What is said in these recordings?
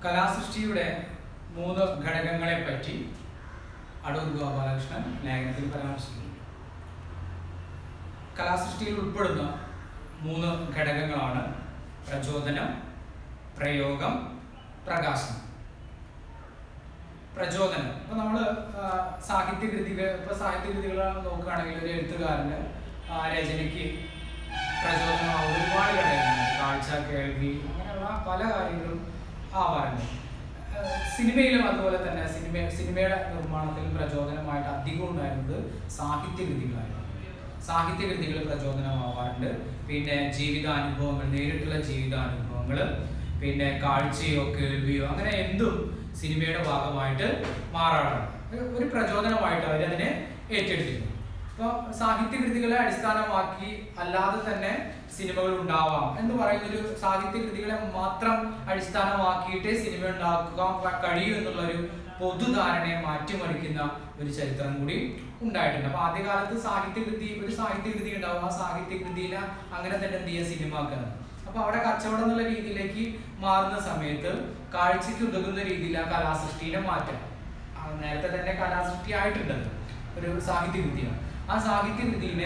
കലാസൃഷ്ടിയുടെ 3 ഘടകങ്ങളെ പറ്റി അടൂർ ഗോപാലകൃഷ്ണൻ ലേഖനത്തിൽ പരാമർശിക്കുന്നു. കലാസൃഷ്ടിയിൽ ഉൾപ്പെടുന്ന 3 ഘടകങ്ങളാണ് പ്രചോദനം, പ്രയോഗം, പ്രകാശനം. പ്രചോദനം ഇപ്പൊ നമ്മൾ സാഹിത്യകൃതികൾ നോക്കുകയാണെങ്കിൽ ഒരു എഴുത്തുകാരന് രചനയ്ക്ക് പ്രചോദനമാവുന്ന ഒരുപാട് ഘടകങ്ങളുണ്ട്. കാഴ്ച, കേൾവി, അങ്ങനെയുള്ള പല കാര്യങ്ങളും ആവാറുണ്ട്. സിനിമയിലും അതുപോലെ തന്നെ സിനിമയുടെ നിർമ്മാണത്തിലും പ്രചോദനമായിട്ട് അധികം ഉണ്ടായിരുന്നത് സാഹിത്യകൃതികളായിരുന്നു. സാഹിത്യകൃതികൾ പ്രചോദനമാവാറുണ്ട്. പിന്നെ ജീവിതാനുഭവങ്ങൾ, നേരിട്ടുള്ള ജീവിതാനുഭവങ്ങൾ, പിന്നെ കാഴ്ചയോ കേൾവിയോ അങ്ങനെ എന്തും സിനിമയുടെ ഭാഗമായിട്ട് മാറാറുണ്ട്. ഒരു പ്രചോദനമായിട്ട് അവരതിനെ ഏറ്റെടുത്തിരുന്നു. ഇപ്പോൾ സാഹിത്യകൃതികളെ അടിസ്ഥാനമാക്കി അല്ലാതെ തന്നെ സിനിമകൾ ഉണ്ടാവാം എന്ന് പറയുന്നൊരു സാഹിത്യകൃതികളെ മാത്രം അടിസ്ഥാനമാക്കിയിട്ട് സിനിമ ഉണ്ടാക്കാൻ കഴിയും എന്നുള്ളൊരു പൊതുധാരണയെ മാറ്റിമറിക്കുന്ന ഒരു ചരിത്രം കൂടി ഉണ്ടായിട്ടുണ്ട്. അപ്പൊ ആദ്യകാലത്ത് ഒരു സാഹിത്യകൃതി ഉണ്ടാവും. ആ സാഹിത്യകൃതിയിലെ അങ്ങനെ തന്നെ എന്ത് ചെയ്യുക, സിനിമ ആക്കുന്നത്. അപ്പൊ അവിടെ കച്ചവടം എന്നുള്ള രീതിയിലേക്ക് മാറുന്ന സമയത്ത് കാഴ്ചക്ക് ഉതകുന്ന രീതിയിൽ ആ കലാസൃഷ്ടിയുടെ മാറ്റം നേരത്തെ തന്നെ കലാസൃഷ്ടി ആയിട്ടുണ്ടത് ഒരു സാഹിത്യകൃതിയാണ്. ആ സാഹിത്യകൃതിനെ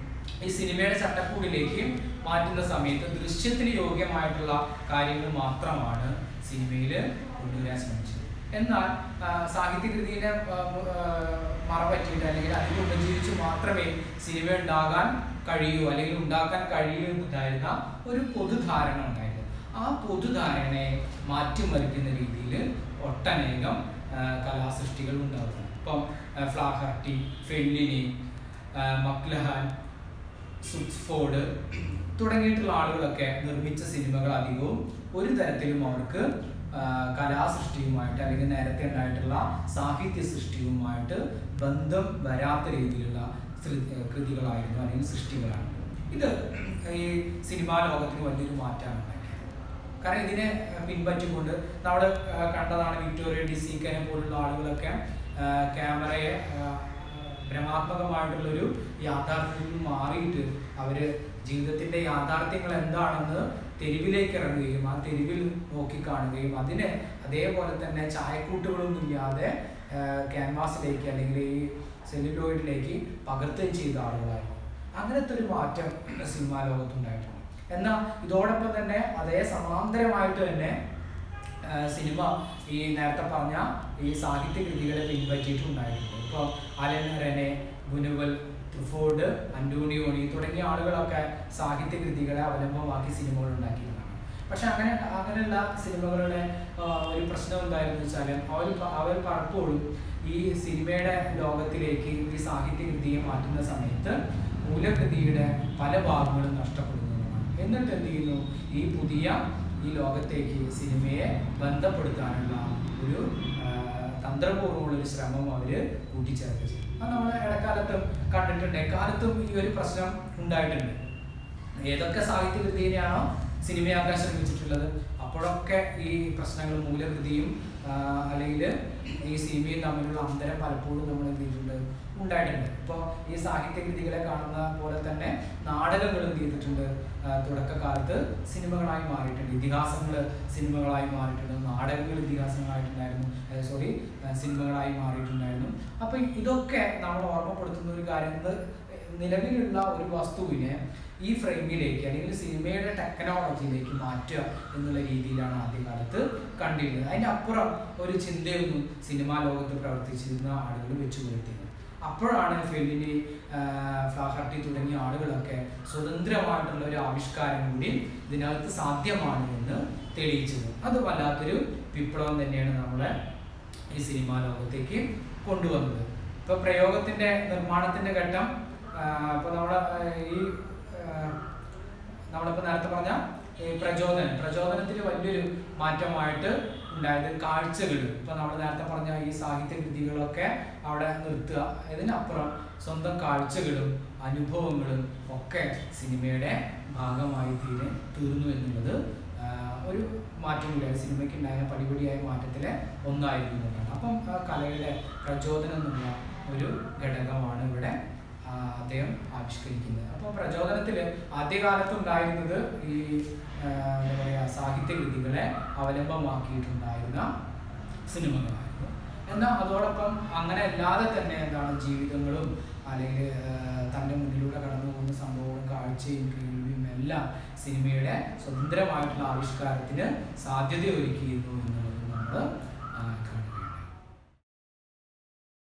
ഈ സിനിമയുടെ ചട്ടക്കൂടിലേക്ക് മാറ്റുന്ന സമയത്ത് ദൃശ്യത്തിന് യോഗ്യമായിട്ടുള്ള കാര്യങ്ങൾ മാത്രമാണ് സിനിമയിൽ കൊണ്ടുവരാൻ ശ്രമിച്ചത്. എന്നാൽ സാഹിത്യകൃതിയെ മറപറ്റിയിട്ട് അല്ലെങ്കിൽ അതിൽ ഉപജീവിച്ച് മാത്രമേ സിനിമ ഉണ്ടാകാൻ കഴിയൂ അല്ലെങ്കിൽ ഉണ്ടാക്കാൻ കഴിയൂ എന്നുണ്ടായിരുന്ന ഒരു പൊതുധാരണ ഉണ്ടായിരുന്നു. ആ പൊതുധാരണയെ മാറ്റിമറിക്കുന്ന രീതിയിൽ ഒട്ടനേകം കലാസൃഷ്ടികൾ ഉണ്ടാകുന്നു. ഇപ്പം ഫ്ലാഹർട്ടി, ഫെല്ലിനി, മക്ലഹാൻ, സുറ്റ്സ്ഫോർഡ് തുടങ്ങിയിട്ടുള്ള ആളുകളൊക്കെ നിർമ്മിച്ച സിനിമകൾ അധികവും ഒരു തരത്തിലും അവർക്ക് കലാസൃഷ്ടിയുമായിട്ട് അല്ലെങ്കിൽ നേരത്തെ ഉണ്ടായിട്ടുള്ള സാഹിത്യ സൃഷ്ടിയുമായിട്ട് ബന്ധം വരാത്ത രീതിയിലുള്ള കൃതികളായിരുന്നു അല്ലെങ്കിൽ സൃഷ്ടികളാണ്. ഇത് ഈ സിനിമാ ലോകത്തിന് വലിയൊരു മാറ്റമാണ് ഉണ്ടാക്കിയത്. കാരണം ഇതിനെ പിൻപറ്റിക്കൊണ്ട് നമ്മൾ കണ്ടതാണ് വിക്ടോറിയ ഡിസീക്കനെ പോലുള്ള ആളുകളൊക്കെ ക്യാമറയെ ഭ്രമാത്മകമായിട്ടുള്ളൊരു യാഥാർത്ഥ്യത്തിൽ മാറിയിട്ട് അവര് ജീവിതത്തിന്റെ യാഥാർത്ഥ്യങ്ങൾ എന്താണെന്ന് തെരുവിലേക്ക് ഇറങ്ങുകയും ആ തെരുവിൽ നോക്കിക്കാണുകയും അതിനെ അതേപോലെ തന്നെ ചായക്കൂട്ടുകളൊന്നും ഇല്ലാതെ ക്യാൻവാസിലേക്ക് അല്ലെങ്കിൽ ഈ സെല്ലുലോയിഡിലേക്ക് പകർത്തുകയും ചെയ്ത ആളുകളായിരുന്നു. അങ്ങനത്തെ ഒരു മാറ്റം സിനിമാ ലോകത്തുണ്ടായിട്ടുണ്ട്. എന്നാൽ ഇതോടൊപ്പം തന്നെ അതേ സമാന്തരമായിട്ട് തന്നെ സിനിമ ഈ നേരത്തെ പറഞ്ഞ ഈ സാഹിത്യകൃതികളെ പിൻപറ്റിയിട്ടുണ്ടായിട്ടുണ്ട്. ഇപ്പോൾ Alain Resnais, Bunuel, Truffaut, Antonioni തുടങ്ങിയ ആളുകളൊക്കെ സാഹിത്യകൃതികളെ അവലംബമാക്കി സിനിമകൾ ഉണ്ടാക്കിയതാണ്. പക്ഷെ അങ്ങനെയുള്ള സിനിമകളുടെ ഒരു പ്രശ്നം എന്തായിരുന്നു വെച്ചാൽ അവർ പലപ്പോഴും ഈ സിനിമയുടെ ലോകത്തിലേക്ക് ഈ സാഹിത്യകൃതിയെ മാറ്റുന്ന സമയത്ത് മൂലകൃതിയുടെ പല ഭാഗങ്ങളും നഷ്ടപ്പെടുന്നതാണ്. എന്നിട്ട് എന്ത് ചെയ്യുന്നു, ഈ പുതിയ ഈ ലോകത്തേക്ക് സിനിമയെ ബന്ധപ്പെടുത്താനുള്ള ഒരു തന്ത്രപൂർവ്വമുള്ള ഒരു ശ്രമം അവർ കൂട്ടിച്ചേർത്ത് ചെയ്യും. അത് നമ്മൾ ഇടക്കാലത്തും കണ്ടിട്ടുണ്ട്. എക്കാലത്തും ഈ ഒരു പ്രശ്നം ഉണ്ടായിട്ടുണ്ട്. ഏതൊക്കെ സാഹിത്യകൃതിയെയാണോ സിനിമയാക്കാൻ ശ്രമിച്ചിട്ടുള്ളത് അപ്പോഴൊക്കെ ഈ പ്രശ്നങ്ങൾ മൂലകൃതിയും അല്ലെങ്കിൽ ഈ സിനിമയും തമ്മിലുള്ള അന്തരം പലപ്പോഴും നമ്മൾ എന്ത് ചെയ്തിട്ടുണ്ട്, ഉണ്ടായിട്ടുണ്ട്. ഇപ്പോൾ ഈ സാഹിത്യകൃതികളെ കാണുന്ന പോലെ തന്നെ നാടകങ്ങൾ എന്ത് ചെയ്തിട്ടുണ്ട്, തുടക്കകാലത്ത് സിനിമകളായി മാറിയിട്ടുണ്ട്. ഇതിഹാസങ്ങൾ സിനിമകളായി മാറിയിട്ടുണ്ട്. നാടകങ്ങൾ ഇതിഹാസങ്ങളായിട്ടുണ്ടായിരുന്നു, സിനിമകളായി മാറിയിട്ടുണ്ടായിരുന്നു. അപ്പൊ ഇതൊക്കെ നമ്മൾ ഓർമ്മപ്പെടുത്തുന്ന ഒരു കാര്യം, നിലവിലുള്ള ഒരു വസ്തുവിനെ ഈ ഫ്രെയിമിലേക്ക് അല്ലെങ്കിൽ സിനിമയുടെ ടെക്നോളജിയിലേക്ക് മാറ്റുക എന്നുള്ള രീതിയിലാണ് ആദ്യകാലത്ത് കണ്ടിരുന്നത്. അതിൻ്റെ അപ്പുറം ഒരു ചിന്തയൊന്നും സിനിമാ ലോകത്ത് പ്രവർത്തിച്ചിരുന്ന ആളുകൾ വെച്ചു പുലർത്തിയത്. അപ്പോഴാണ് ഫെല്ലിനി, ഫ്ലാഹർട്ടി തുടങ്ങിയ ആളുകളൊക്കെ സ്വതന്ത്രമായിട്ടുള്ള ഒരു ആവിഷ്കാരം കൂടി ഇതിനകത്ത് സാധ്യമാണ് എന്ന് തെളിയിച്ചത്. അത് വല്ലാത്തൊരു വിപ്ലവം തന്നെയാണ് നമ്മളെ ഈ സിനിമാ ലോകത്തേക്ക് കൊണ്ടുവന്നത്. ഇപ്പൊ പ്രയോഗത്തിന്റെ നിർമ്മാണത്തിന്റെ ഘട്ടം ഇപ്പൊ നമ്മളിപ്പോ നേരത്തെ പറഞ്ഞ ഈ പ്രചോദനത്തിന് വലിയൊരു മാറ്റമായിട്ട് ഉണ്ടായത് കാഴ്ചകൾ. ഇപ്പൊ നമ്മൾ നേരത്തെ പറഞ്ഞ ഈ സാഹിത്യകൃതികളൊക്കെ അവിടെ നിർത്തുക, ഇതിനപ്പുറം സ്വന്തം കാഴ്ചകളും അനുഭവങ്ങളും ഒക്കെ സിനിമയുടെ ഭാഗമായി തീർന്നു എന്നുള്ളത് ഒരു മാറ്റം കൂടിയാണ്. സിനിമയ്ക്ക് ഉണ്ടായ പടിപടിയായ മാറ്റത്തിലെ ഒന്നായിരുന്നു എന്നാണ്. അപ്പം കലയുടെ പ്രചോദനം എന്നുള്ള ഒരു ഘടകമാണ് ഇവിടെ അദ്ദേഹം ആവിഷ്കരിക്കുന്നത്. അപ്പോൾ പ്രചോദനത്തിൽ ആദ്യകാലത്ത് ഉണ്ടായിരുന്നത് ഈ എന്താ പറയുക, സാഹിത്യകൃതികളെ അവലംബമാക്കിയിട്ടുണ്ടായിരുന്ന സിനിമകളായിരുന്നു. എന്നാൽ അതോടൊപ്പം അങ്ങനെ അല്ലാതെ തന്നെ എന്താണ് ജീവിതങ്ങളും അല്ലെങ്കിൽ തൻ്റെ മുന്നിലൂടെ കടന്നു പോകുന്ന സംഭവങ്ങളും കാഴ്ചയും കേൾവിയും എല്ലാം സിനിമയുടെ സ്വതന്ത്രമായിട്ടുള്ള ആവിഷ്കാരത്തിന് സാധ്യത ഒരുക്കിയിരുന്നു എന്നുള്ളത് നമ്മൾ കാണുക.